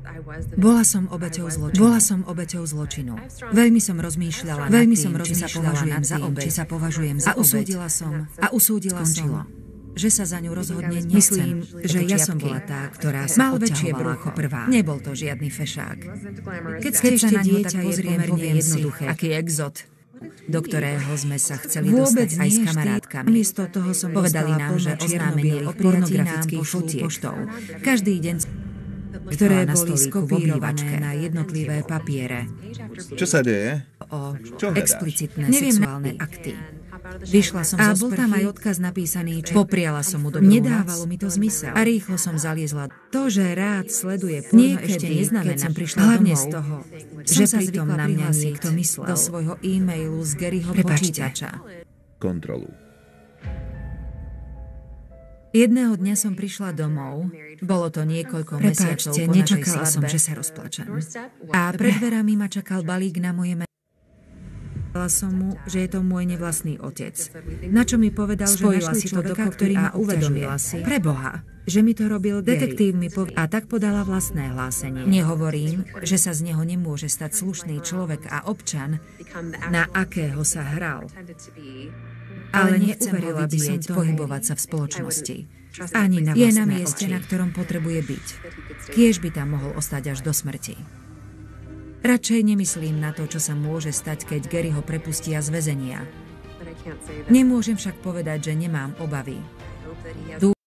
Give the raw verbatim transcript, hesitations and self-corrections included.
Bola som obeťou zločinu. Bola som obeťou zločinu. Veľmi som rozmýšľala Veľmi som rozmýšľala nad tým, či sa považujem za obeť. A usúdila som. A usúdila som, že sa za ňu rozhodne nechcem. Myslím, že ja som bola tá, ktorá sa mal väčšie brucho prvá. Nebol to žiadny fešák. Keď sa ešte na dieťa je pomerne jednoduché, aký exot, do ktorého sme sa chceli vôbec dostať aj s kamarátkami. Miesto toho som povedali nám, že oznámenie o pornografických fotiek poštou. Každý deň, ktoré boli skopírované na jednotlivé papiere. Čo sa deje? O explicitné sexuálne akty. Vyšla som a bol tam aj odkaz napísaný, čo popriala som mu dobrú noc. Nedávalo mi to zmysel. A rýchlo som zaliezla. To, že rád sleduje porno, ešte neznamená, keď som prišla hlavne domov, z toho, že pritom na mňa niekto myslel do svojho e-mailu z Garyho počítača. Kontrolu. Jedného dňa som prišla domov, bolo to niekoľko mesiacov po našej svadbe. Som, že sa rozplačem. A pred dverami ma čakal balík na moje meno. Povedala som mu, že je to môj nevlastný otec. Na čo mi povedal, spojila že našli človeka, ktorý ma uvedomila si, pre Boha, že mi to robil detektív mi povedal, a tak podala vlastné hlásenie. Nehovorím, že sa z neho nemôže stať slušný človek a občan, na akého sa hral. Ale neuverila by som to pohybovať sa v spoločnosti. Ani na je na mieste, oči, na ktorom potrebuje byť. Kiež by tam mohol ostať až do smrti. Radšej nemyslím na to, čo sa môže stať, keď Gary ho prepustia z väzenia. Nemôžem však povedať, že nemám obavy.